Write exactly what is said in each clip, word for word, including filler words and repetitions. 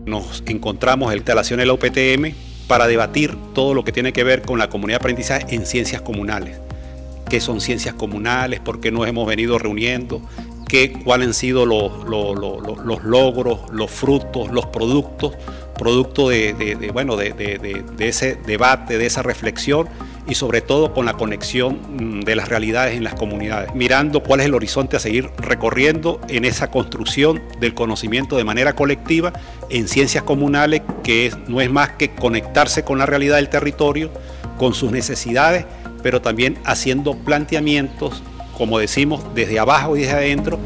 Nos encontramos en la instalación de la U P T M para debatir todo lo que tiene que ver con la comunidad de aprendizaje en ciencias comunales. ¿Qué son ciencias comunales? ¿Por qué nos hemos venido reuniendo? ¿Qué, ¿Cuáles han sido los, los, los, los logros, los frutos, los productos? Producto de, de, de, bueno, de, de, de, de ese debate, de esa reflexión y sobre todo con la conexión de las realidades en las comunidades, mirando cuál es el horizonte a seguir recorriendo en esa construcción del conocimiento de manera colectiva en ciencias comunales, que es, no es más que conectarse con la realidad del territorio, con sus necesidades, pero también haciendo planteamientos, como decimos, desde abajo y desde adentro.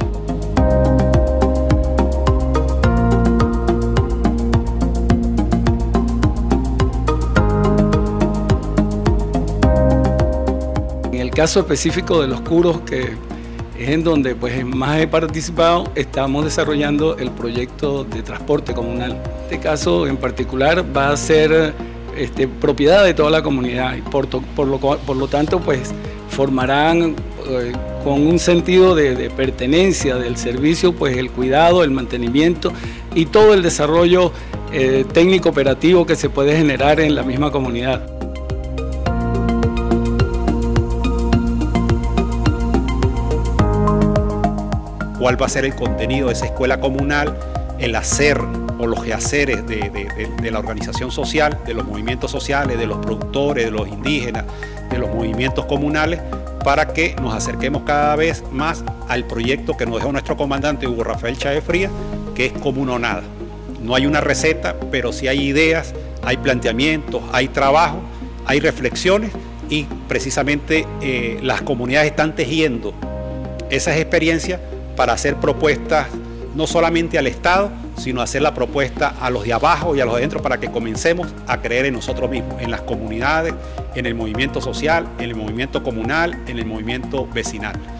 En el caso específico de los curos, que es en donde pues, más he participado, estamos desarrollando el proyecto de transporte comunal. Este caso en particular va a ser este, propiedad de toda la comunidad y por, por, lo, por lo tanto pues, formarán eh, con un sentido de, de pertenencia del servicio pues, el cuidado, el mantenimiento y todo el desarrollo eh, técnico operativo que se puede generar en la misma comunidad. Cuál va a ser el contenido de esa escuela comunal, el hacer o los quehaceres de, de, de, de la organización social, de los movimientos sociales, de los productores, de los indígenas, de los movimientos comunales, para que nos acerquemos cada vez más al proyecto que nos dejó nuestro comandante Hugo Rafael Chávez Frías, que es Común o Nada. No hay una receta, pero sí hay ideas, hay planteamientos, hay trabajo, hay reflexiones y precisamente eh, las comunidades están tejiendo esas experiencias para hacer propuestas no solamente al Estado, sino hacer la propuesta a los de abajo y a los de adentro para que comencemos a creer en nosotros mismos, en las comunidades, en el movimiento social, en el movimiento comunal, en el movimiento vecinal.